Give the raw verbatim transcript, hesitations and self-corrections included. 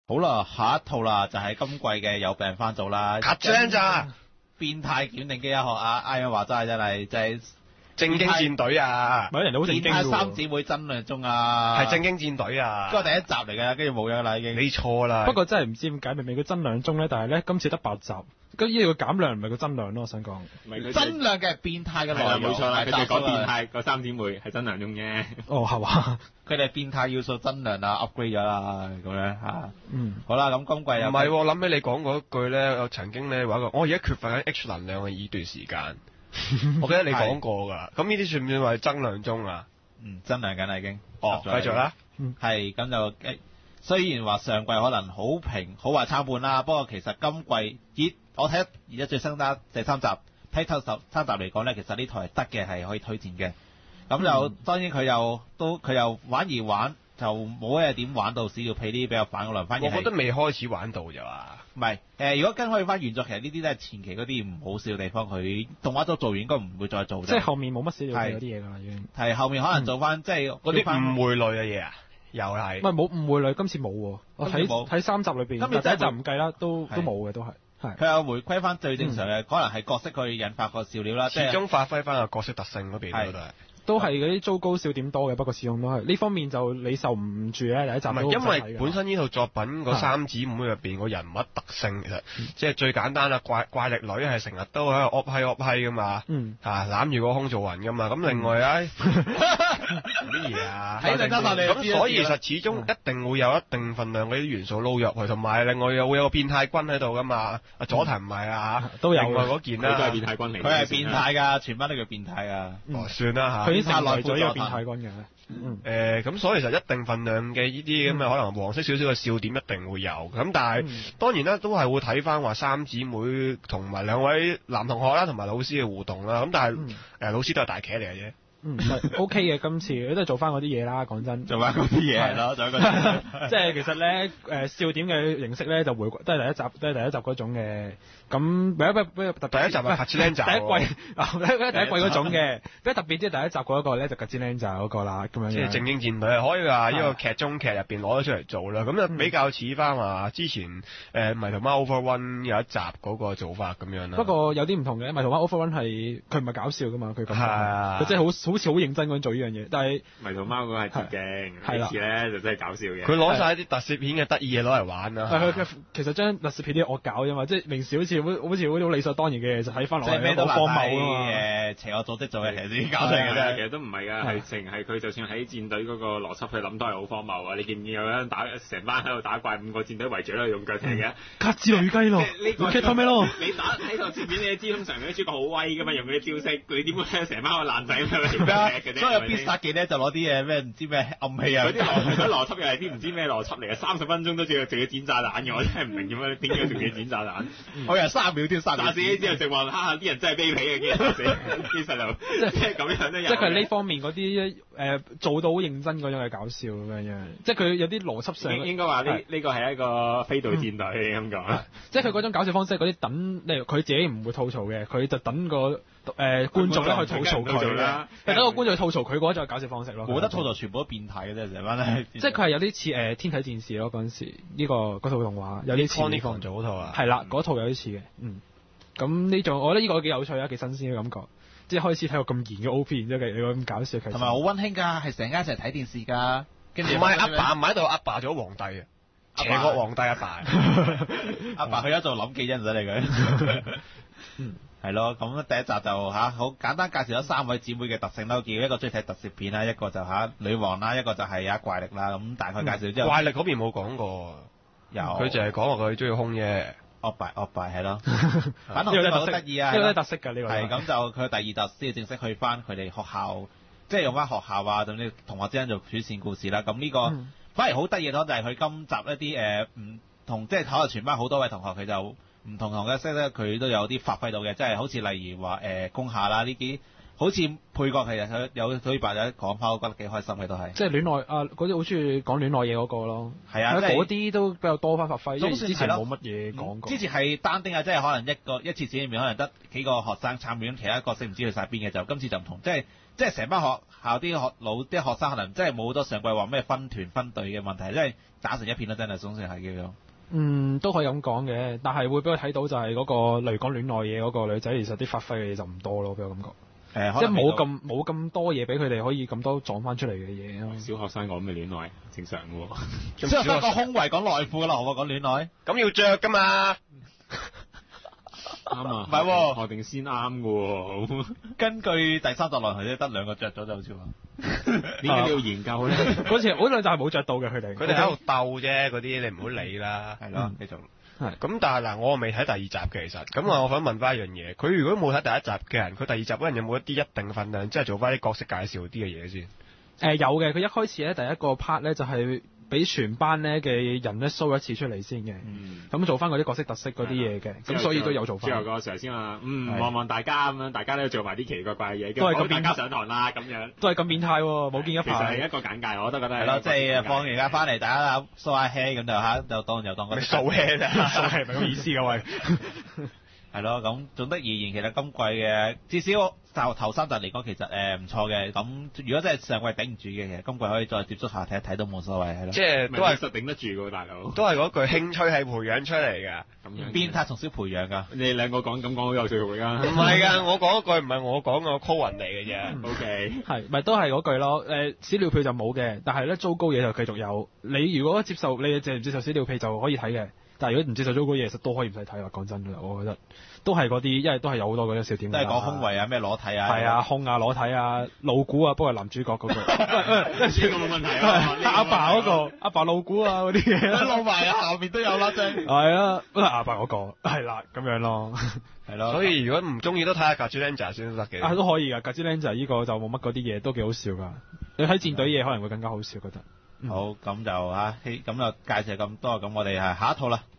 好啦，下一套啦，就係今季嘅有病翻做啦。 卡張咋？ 變態檢定機一學啊！啱啱話齋真係就係正經戰隊啊！ 咪人哋好正經變態喎。 三姊妹爭論中啊！ 係正經戰隊啊！ 嗰個第一集嚟嘅，跟住冇咗啦已經。 你錯啦。 不過真係唔知點解，明明佢增兩鐘咧，但係咧今次得八集，咁呢個減量唔係個增量咯，我想講。 唔係佢增量嘅變態嘅內係啦， 容冇錯啦，佢哋係講變態個三姊妹係真兩種啫。 哦，係嘛？ 佢哋變態要素增量啦，upgrade 咗啦，咁樣嚇。 嗯。 好啦，咁今季又唔係喎，我諗起你講嗰句咧，我曾經咧話過，我而家缺乏緊 H 能量嘅呢段時間。我記得你講過㗎，咁呢啲算唔算話增量中啊？ 嗯，增量緊啦已經。 哦，繼續啦。 係咁就誒，雖然話上季可能好評好壞參半啦，不過其實今季以我睇而家最新單第三集睇頭十三集嚟講咧，其實呢台係得嘅，係可以推薦嘅。咁就、嗯、當然佢又都佢又玩而玩，就冇嘢點玩到屎尿屁呢啲比較反嘅輪，反而我覺得未開始玩到咋嘛。 唔係誒，如果跟開翻原作，其實呢啲都係前期嗰啲唔好笑嘅地方，佢動畫組做完應該唔會再做。 即係後面冇乜屎尿屁嗰啲嘢㗎啦，已經。 係後面可能做翻、嗯、即係嗰啲誤會類嘅嘢啊，又係。 唔係冇誤會類，今次冇喎。我睇睇三集裏邊，今次第一集唔計啦，都都冇嘅都係。係。佢有回歸翻最正常嘅、嗯，可能係角色去引發個笑料啦， 始終發揮翻個角色特性嗰邊都係。 都係嗰啲糟糕笑點多嘅，不過始終都係呢方面就你受唔住咧。第一集唔係因為本身呢套作品嗰三姊妹入邊個人物特性其實即係最簡單啦，怪怪力女係成日都喺度噏閪噏閪噶嘛，嚇攬住個空做雲噶嘛。咁另外啊乜嘢啊？咁所以其實始終一定會有一定份量嗰啲元素撈入去，同埋另外又會有個變態軍喺度噶嘛。阿佐藤唔係啊嚇， 都有另外嗰件啦， 佢都係變態軍嚟， 佢係變態㗎，全班都叫變態㗎。 哦，算啦嚇。 已經成為咗一個變態軍嘅， 嗯誒咁、呃，所以其實一定份量嘅呢啲咁嘅可能黃色少少嘅笑點一定會有，咁但係、嗯、當然啦，都係會睇翻話三姊妹同埋兩位男同學啦，同埋老師嘅互動啦，咁但係誒、嗯呃、老師都係大茄嚟嘅啫。 嗯，唔係 OK 嘅，今次佢都係做翻嗰啲嘢啦，講真。 做翻嗰啲嘢係咯，做嗰啲。 即係其實咧，誒笑點嘅形式咧就回都係第一集，都係第一集嗰種嘅。咁唯一不不特第一集係格子僆仔。 第一季第一季嗰種嘅，比較特別啲第一集嗰一個咧就格子僆仔嗰個啦，咁樣。 即係正經戰隊，可以話呢個劇中劇入邊攞咗出嚟做啦。咁就比較似翻話之前誒迷途貓 Over One 有一集嗰個做法咁樣啦。 不過有啲唔同嘅，迷途貓 Over One 係佢唔係搞笑噶嘛，佢咁。係。佢真係好好似好認真咁樣做呢樣嘢，但係迷途貓嗰個係致敬，呢次咧就真係搞笑嘅。 佢攞晒啲特攝片嘅得意嘢攞嚟玩啦。 係佢其實將特攝片啲惡搞啫嘛，即係明時好似好好似好理所當然嘅嘢，就睇翻落嚟好荒謬啊嘛。 誒邪惡組織做嘅其實啲搞出嚟嘅啫， 其實都唔係㗎，係成係佢就算喺戰隊嗰個邏輯去諗都係好荒謬啊！你見唔見有人打成班喺度打怪，五個戰隊圍住喺度用腳踢嘅？ 卡之雷雞咯， 呢個 Cat 咩咯？ 你打睇套片你知，通常嗰啲主角好威㗎嘛，用嗰啲招式，你點會成班個爛仔咁樣踢嘅啫？ 所以有必殺技咧就攞啲嘢咩唔知咩暗器啊！ 嗰啲邏嗰邏輯又係啲唔知咩邏輯嚟嘅，三十分鐘都仲要仲要剪炸彈嘅，我真係唔明點解點解仲要剪炸彈？ 我以為三秒添，三秒。 炸死之後就話哈啲人真係卑鄙嘅，啲人死啲細路，即係咁樣都有。 即係佢呢方面嗰啲誒做到好認真嗰種係搞笑咁樣，即係佢有啲邏輯上。 應應該話呢呢個係一個飛度戰隊咁講。 即係佢嗰種搞笑方式，嗰啲等例如佢自己唔會吐槽嘅，佢就等個誒、呃、觀眾咧去吐槽佢啦。等個觀眾去吐槽佢嗰種搞笑方式咯。 冇得吐槽，全部都變態嘅啫，成班咧。 即係佢係有啲似誒天體戰士咯，嗰陣時呢個嗰套動畫有啲似。 Conicon 做嗰套啊。 係啦，嗰套有啲似嘅，嗯。咁呢種我覺得呢個幾有趣啊，幾新鮮嘅感覺。即係開始睇個咁嚴嘅 O P，然之後你個咁搞笑，同埋好溫馨㗎，係成家一齊睇電視㗎。跟住唔係阿爸唔喺度，阿爸做咗皇帝啊！邪惡皇帝阿爸， 阿爸去咗做諗記啫，唔使理佢。嗯，係咯，咁第一集就嚇好簡單介紹咗三位姊妹嘅特性啦，叫一個中意睇特攝片啦，一個就嚇女王啦，一個就係阿怪力啦。咁大概介紹之後， 怪力嗰邊冇講過，有佢淨係講話佢中意空啫。 惡敗惡敗係咯，反同真係好得意啊！ 呢個都特色㗎，呢個係咁就佢第二集先正式去翻佢哋學校，即係用翻學校啊，咁啲同學之間做主線故事啦。咁呢個、嗯、反而好得意咯，就係佢今集一啲誒唔同，即係可能全班好多位同學佢就唔同同嘅色咧，佢都有啲發揮到嘅，即係好似例如話誒攻下啦呢啲好似配角係有有對白有得講翻，我覺得幾開心嘅都係。 即係戀愛啊，嗰啲好中意講戀愛嘢嗰個咯。 係啊， 嗰啲都比較多翻發揮，因為總算之前係咯冇乜嘢講過。 之前係單丁啊，即係可能一個一次展入面可能得幾個學生參與，其他角色唔知去晒邊嘅，就今次就唔同，即係即係成班學校啲學老啲學生可能即係冇好多上季話咩分團分隊嘅問題，即係打成一片啦，真係總算係叫做。嗯， 都可以咁講嘅，但係會俾我睇到就係嗰、嗰個例如講戀愛嘢嗰個女仔，其實啲發揮嘅嘢就唔多咯，俾我感覺。誒，即係冇咁冇咁多嘢俾佢哋可以咁多撞翻出嚟嘅嘢咯。 小學生講咩戀愛正常嘅喎， 小學生講胸圍講內褲㗎啦，何謂講戀愛？ 咁要着㗎嘛？ 啱啊， 唔係喎， 確定先啱嘅喎。 根據第三集內容咧，得兩個着咗就好似話。 點解你要研究咧？ 嗰次嗰兩集係冇着到嘅，佢哋。 佢哋喺度鬥啫，嗰啲你唔好理啦。 係咯，繼續。 係。 咁但係嗱，我未睇第二集嘅其實，咁我想問翻一樣嘢，佢如果冇睇第一集嘅人，佢第二集嗰人有冇一啲一定份量，即係做翻啲角色介紹啲嘅嘢先？ 誒有嘅，佢一開始咧第一個 part 咧就係俾全班咧嘅人咧 show 一次出嚟先嘅，咁、嗯、做翻嗰啲角色特色嗰啲嘢嘅，咁所以都有做翻。 之後個 Sir 先話，嗯，望望大家咁樣，大家都做埋啲奇怪怪嘅嘢， 都係咁大家上堂啦咁樣。 都係咁變態喎，冇見一排。 其實係一個簡介，我都覺得係。係咯， 即係放完假翻嚟，大家 show 下 head 咁就嚇，就當又當嗰啲 show head 啊， 係咪咁意思㗎喂？ 係咯，咁總的而言，其實今季嘅至少就頭三集嚟講，其實誒唔錯嘅。咁如果真係上季頂唔住嘅，其實今季可以再接觸下睇一睇都冇所謂，係咯。 即係都係實頂得住㗎，大佬。 都係嗰句興趣係培養出嚟㗎。 咁樣變態從小培養㗎。 你兩個講咁講好有趣㗎。 唔係㗎，我講嗰句唔係我講嘅，我 call 人嚟嘅啫。 O K。 係，咪都係嗰句咯？誒，屎尿屁就冇嘅，但係咧糟糕嘢就繼續有。你如果接受，你接唔接受屎尿屁就可以睇嘅。但係如果唔接受糟糕嘢，其實都可以唔使睇啦。講真㗎，我覺得都係嗰啲，因為都係有好多嗰啲笑點。 都係講胸圍啊，咩裸體啊。 係啊，胸啊，裸體啊，露骨啊，不過男主角嗰個。呢個冇問題啊。 阿爸嗰個，阿爸露骨啊嗰啲嘢。 露埋啊，後面都有啦，真。 係啊，都係阿爸嗰個。係啦，咁樣咯。 係咯。所以如果唔中意都睇下《Gatslenja》先得嘅。 啊，都可以㗎，《Gatslenja》呢個就冇乜嗰啲嘢，都幾好笑㗎。你睇戰隊嘢可能會更加好笑，覺得。 好，咁就嚇，咁就介紹咁多，咁我哋係下一套啦。